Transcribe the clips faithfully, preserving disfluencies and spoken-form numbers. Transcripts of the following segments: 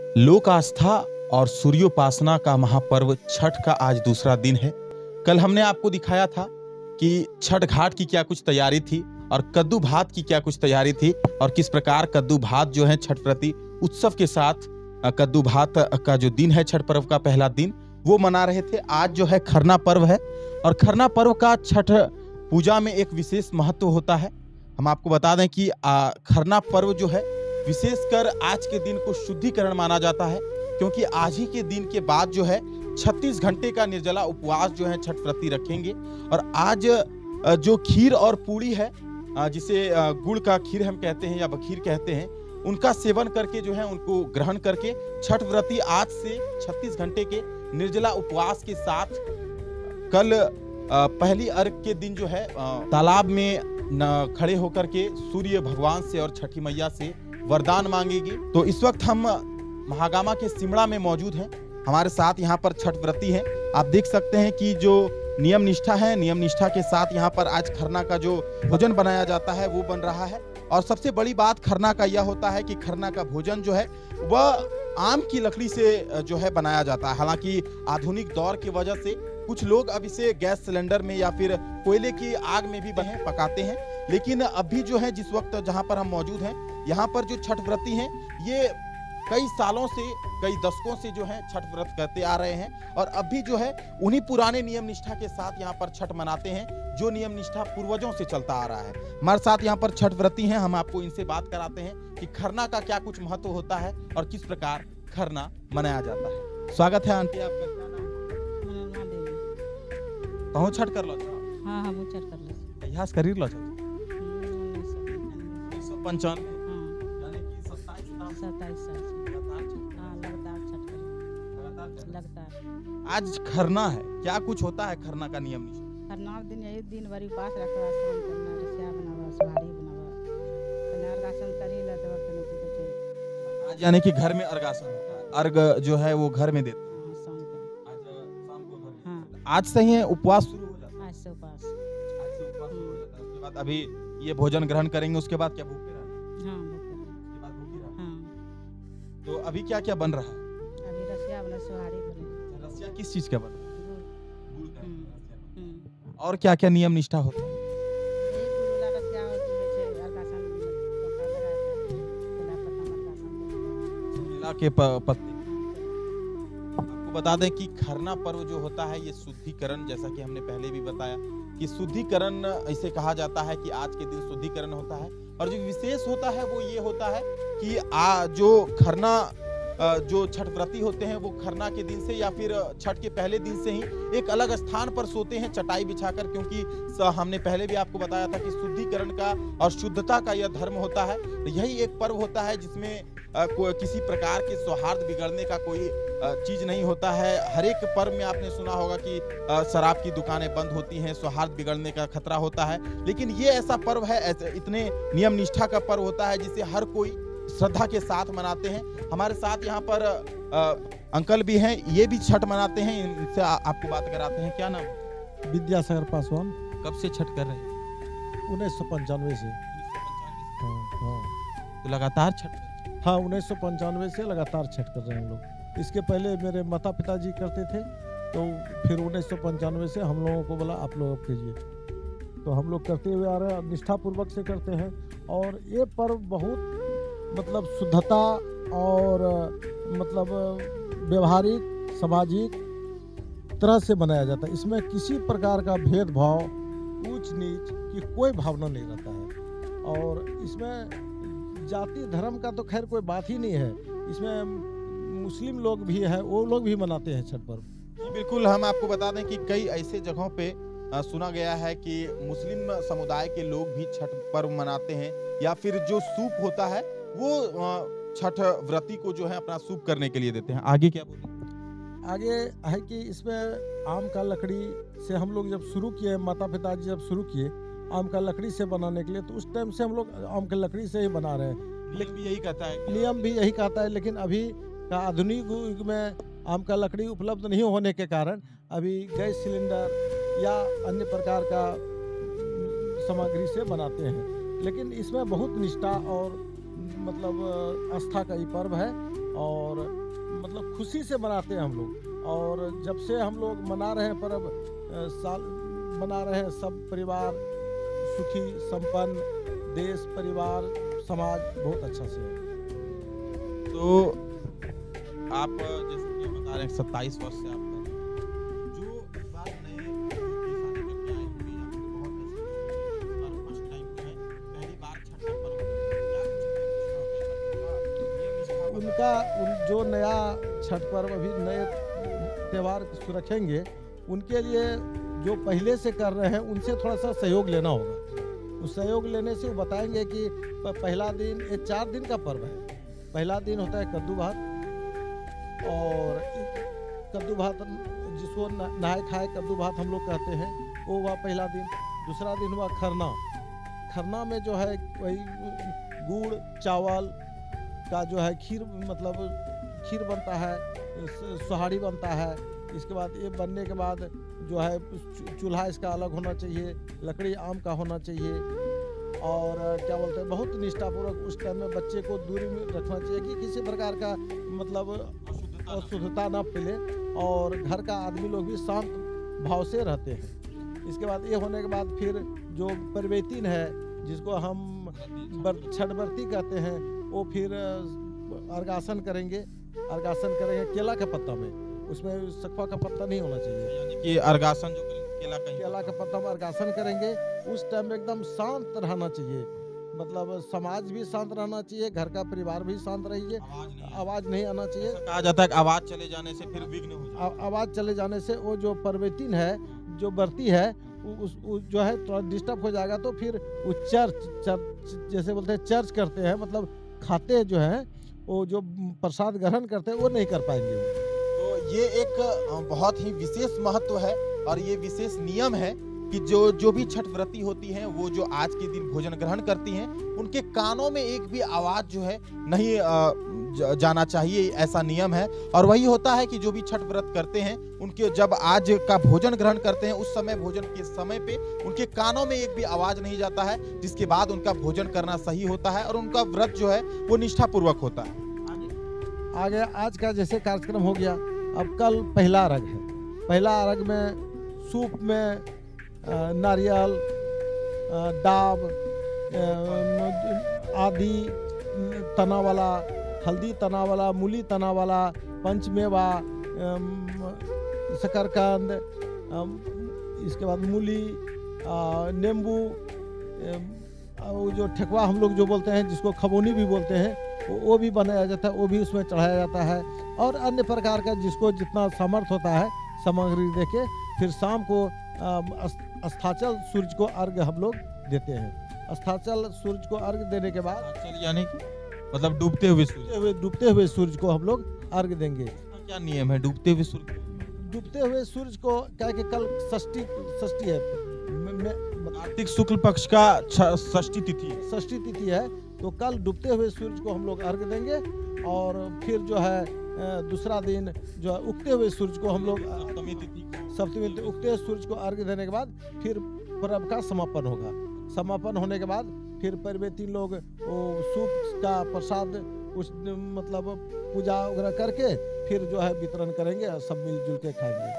लोक आस्था और सूर्योपासना का महापर्व छठ का आज दूसरा दिन है। कल हमने आपको दिखाया था कि छठ घाट की क्या कुछ तैयारी थी और कद्दू भात की क्या कुछ तैयारी थी और किस प्रकार कद्दू भात जो है छठ प्रति उत्सव के साथ कद्दू भात का जो दिन है छठ पर्व का पहला दिन वो मना रहे थे। आज जो है खरना पर्व है और खरना पर्व का छठ पूजा में एक विशेष महत्व होता है। हम आपको बता दें कि आ, खरना पर्व जो है विशेषकर आज के दिन को शुद्धिकरण माना जाता है, क्योंकि आज ही के दिन के बाद जो है छत्तीस घंटे का निर्जला उपवास जो है छठ व्रती रखेंगे। और आज जो खीर और पूड़ी है, जिसे गुड़ का खीर हम कहते हैं या बखीर कहते हैं, उनका सेवन करके जो है उनको ग्रहण करके छठ व्रती आज से छत्तीस घंटे के निर्जला उपवास के साथ कल पहली अर्घ के दिन जो है तालाब में न खड़े होकर के सूर्य भगवान से और छठी मैया से वरदान मांगेगी। तो इस वक्त हम महागामा के सिमड़ा में मौजूद हैं। हमारे साथ यहाँ पर छठ व्रती हैं। आप देख सकते हैं कि जो नियम निष्ठा है, नियम निष्ठा के साथ यहाँ पर आज खरना का जो भोजन बनाया जाता है वो बन रहा है। और सबसे बड़ी बात खरना का यह होता है कि खरना का भोजन जो है वह आम की लकड़ी से जो है बनाया जाता है। हालांकि आधुनिक दौर की वजह से कुछ लोग अब इसे गैस सिलेंडर में या फिर कोयले की आग में भी बने पकाते हैं, लेकिन अभी जो है जिस वक्त जहां पर हम मौजूद हैं यहाँ पर जो छठ व्रती हैं ये कई सालों से, कई दशकों से जो है छठ व्रत करते आ रहे हैं और अभी जो है उन्हीं पुराने नियम निष्ठा के साथ यहाँ पर छठ मनाते हैं जो नियम निष्ठा पूर्वजों से चलता आ रहा है। हमारे साथ यहाँ पर छठ व्रती हैं, हम आपको इनसे बात कराते हैं कि खरना का क्या कुछ महत्व होता है और किस प्रकार खरना मनाया जाता है। स्वागत है आंटी, आपका क्या नाम? कहूँ छठ कर लो? हाँ हाँ, वो छठ कर लो। इतिहास करीर लो छठ उन्नीस सौ पंचानवे आज खरना है, क्या कुछ होता है खरना का नियम निष्ठा? खरना दिन यही दिन भर उपवास रखवा, स्नान करना, रसिया बनावा, सुहारी बनावा, कन्या अर्घासन करी ला देवा कने कुछ। आज यानी कि घर में अर्घासन होता है, अर्घ जो है वो घर में देते हैं। हां, शाम को। आज शाम को घर में। हां, आज से ही उपवास शुरू हो जाता है। आज से उपवास। आज से उपवास शुरू हो जाता है। उसके बाद अभी ये भोजन ग्रहण करेंगे, उसके बाद क्या भूखे रहना? हां, भूखे रहना। उसके बाद भूखे रहना। हां। तो अभी क्या क्या बन रहा है? अभी रसिया बना, सुहारी बनी। रसिया किस चीज का बन रहा है? गुड़ का। हम्म। और क्या क्या नियम निष्ठा होता है? एक गुरुला रसिया होती है, अर्घासन टोका लगाता है, केला पत्ता अर्घासन। केला के पत्ते। आपको बता दें कि खरना पर्व जो होता है ये शुद्धिकरण, जैसा कि हमने पहले भी बताया कि शुद्धिकरण ऐसे कहा जाता है कि आज के दिन शुद्धिकरण होता है। और जो विशेष होता है वो ये होता है कि आ जो खरना जो छठ व्रती होते हैं वो खरना के दिन से या फिर छठ के पहले दिन से ही एक अलग स्थान पर सोते हैं चटाई बिछाकर, क्योंकि हमने पहले भी आपको बताया था कि शुद्धिकरण का और शुद्धता का यह धर्म होता है। यही एक पर्व होता है जिसमें कोई किसी प्रकार के सौहार्द बिगड़ने का कोई चीज नहीं होता है। हर एक पर्व में आपने सुना होगा कि शराब की दुकानें बंद होती हैं, सौहार्द बिगड़ने का खतरा होता है, लेकिन ये ऐसा पर्व है, इतने नियम निष्ठा का पर्व होता है जिसे हर कोई श्रद्धा के साथ मनाते हैं। हमारे साथ यहाँ पर आ, अंकल भी हैं, ये भी छठ मनाते हैं, इनसे आपको बात कराते हैं। क्या नाम? विद्यासागर पासवान। कब से छठ कर रहे हैं? उन्नीस सौ पंचानवे से। हाँ हाँ, तो लगातार छठ? हाँ, उन्नीस सौ पंचानवे से लगातार छठ कर रहे हैं हम लोग। इसके पहले मेरे माता पिताजी करते थे, तो फिर उन्नीस सौ पंचानवे से हम लोगों को बोला आप लोग कीजिए, तो हम लोग करते हुए आ रहे हैं, निष्ठापूर्वक से करते हैं। और ये पर्व बहुत मतलब शुद्धता और मतलब व्यवहारिक सामाजिक तरह से मनाया जाता है। इसमें किसी प्रकार का भेदभाव, ऊंच नीच की कोई भावना नहीं रहता है। और इसमें जाति धर्म का तो खैर कोई बात ही नहीं है। इसमें मुस्लिम लोग भी है, वो लोग भी मनाते हैं छठ पर्व। बिल्कुल, हम आपको बता दें कि कई ऐसे जगहों पे सुना गया है कि मुस्लिम समुदाय के लोग भी छठ पर्व मनाते हैं, या फिर जो सूप होता है वो छठ व्रती को जो है अपना सूप करने के लिए देते हैं। आगे क्या बोले? आगे है कि इसमें आम का लकड़ी से हम लोग जब शुरू किए, माता पिताजी जब शुरू किए आम का लकड़ी से बनाने के लिए, तो उस टाइम से हम लोग आम का लकड़ी से ही बना रहे हैं। लेकिन भी यही कहता है, नियम भी यही कहता है, लेकिन अभी का आधुनिक युग में आम का लकड़ी उपलब्ध नहीं होने के कारण अभी गैस सिलेंडर या अन्य प्रकार का सामग्री से बनाते हैं। लेकिन इसमें बहुत निष्ठा और मतलब आस्था का ये पर्व है। और मतलब खुशी से मनाते हैं हम लोग। और जब से हम लोग मना रहे हैं पर्व, अ, साल मना रहे हैं, सब परिवार सुखी संपन्न, देश परिवार समाज बहुत अच्छा से है। तो आप जैसे कि बता रहे हैं सत्ताईस वर्ष से आप कर रहे हैं, जो इस बार नए शादी करके आए होंगे या फिर बहुत ऐसे लोग और फर्स्ट टाइम जो है पहली बार छठ का पर्व, क्या कुछ नियम निष्ठा बता- उनका उन जो नया छठ पर्व अभी नए त्यौहार रखेंगे, उनके लिए जो पहले से कर रहे हैं उनसे थोड़ा सा सहयोग लेना होगा। उस सहयोग लेने से वो बताएंगे कि प- पहला दिन, ये चार दिन का पर्व है। पहला दिन होता है कद्दू भात, और कद्दू भात जिसको न- नहाए खाए कद्दू भात हम लोग कहते हैं, वो हुआ पहला दिन। दूसरा दिन हुआ खरना। खरना में जो है वही गुड़ चावल का जो है खीर, मतलब खीर बनता है, स- सोहारी बनता है। इसके बाद ये बनने के बाद जो है चू- चूल्हा इसका अलग होना चाहिए, लकड़ी आम का होना चाहिए, और क्या बोलते हैं बहुत निष्ठापूर्वक उस टाइम में बच्चे को दूरी में रखना चाहिए कि किसी प्रकार का मतलब अशुद्धता न अशुद्धता न फैले, और घर का आदमी लोग भी शांत भाव से रहते हैं। इसके बाद ये होने के बाद फिर जो परिवेतीन है, जिसको हम बर, छठ व्रती कहते हैं, वो फिर अर्घासन करेंगे। अर्घासन करेंगे केला के पत्ता में, उसमें सखुआ का पत्ता नहीं होना चाहिए। यानी कि अर्घासन जो केला का ही केला के पत्ता में अर्घासन करेंगे। उस टाइम में एकदम शांत रहना चाहिए, मतलब समाज भी शांत रहना चाहिए, घर का परिवार भी शांत रहिए, आवाज नहीं आवाज नहीं आना चाहिए। ऐसा कहा जाता है कि आवाज चले जाने से फिर विघ्न हो जाता आ- आवाज चले जाने से वो जो परवेतीन है, जो व्रती है, उ- उस उ- जो है थोड़ा डिस्टर्ब हो जाएगा। तो फिर वो चर्च चर्च जैसे बोलते हैं चर्च करते हैं, मतलब खाते जो है वो जो प्रसाद ग्रहण करते हैं वो नहीं कर पाएंगे वो। तो ये एक अ, बहुत ही विशेष महत्व है और ये विशेष नियम है कि जो जो भी छठ व्रती होती हैं वो जो आज के दिन भोजन ग्रहण करती हैं, उनके कानों में एक भी आवाज जो है नहीं अ, ज- जाना चाहिए, ऐसा नियम है। और वही होता है कि जो भी छठ व्रत करते हैं उनके जब आज का भोजन ग्रहण करते हैं, उस समय भोजन के समय पे उनके कानों में एक भी आवाज नहीं जाता है, जिसके बाद उनका भोजन करना सही होता है और उनका व्रत जो है वो निष्ठापूर्वक होता है। आगे आज का जैसे कार्यक्रम हो गया, अब कल पहला अर्घ है। पहला अर्घ में सूप में अ, नारियल, अ, डाब, अ, म- आदि तना वाला, हल्दी तना वाला, मूली तना वाला, पंचमेवा, अम, शकरकंद, अम, इसके बाद मूली, अ, नींबू, अम, अ, वो जो ठेकुआ हम लोग जो बोलते हैं, जिसको खबोनी भी बोलते हैं, वो वो भी बनाया जाता है, वो भी उसमें चढ़ाया जाता है। और अन्य प्रकार का जिसको जितना सामर्थ्य होता है सामग्री देके फिर शाम को अम, अस- अस्ताचल सूरज को अर्घ हम लोग देते हैं। अस्ताचल सूरज को अर्घ देने के बाद चल यानी कि मतलब डूबते हुए सूरज। डूबते हुए डूबते हुए सूरज को हम लोग अर्घ देंगे। इसका क्या नियम है डूबते हुए सूरज? डूबते हुए सूरज को क्या है कि कल षष्ठी षष्ठी है, म- म- कार्तिक शुक्ल पक्ष का छ- षष्ठी तिथि है। षष्ठी तिथि है, तो कल डूबते हुए सूरज को हम लोग अर्घ देंगे। और फिर जो है अ, दूसरा दिन जो है उगते हुए सूरज को हम लोग सप्तमी तिथि को सप्तमी दिन उगते हुए सूरज को अर्घ देने के बाद फिर पर्व का समापन होगा। समापन होने के बाद फिर परिवेती लोग वो सूप का प्रसाद उस मतलब पूजा वगैरह करके फिर जो है वितरण करेंगे और सब मिलजुल के खाएंगे।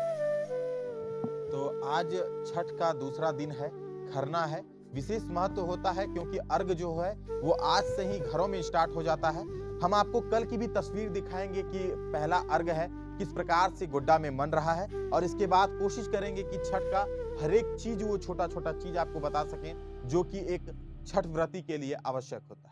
तो आज छठ का दूसरा दिन है, खरना है। विशेष महत्व होता है क्योंकि अर्घ जो है वो आज से ही घरों में स्टार्ट हो जाता है। हम आपको कल की भी तस्वीर दिखाएंगे कि पहला अर्घ है किस प्रकार से गोड्डा में मन रहा है, और इसके बाद कोशिश करेंगे कि छठ का हर एक चीज, वो छोटा छोटा चीज आपको बता सकें जो कि एक छठ व्रती के लिए आवश्यक होता है।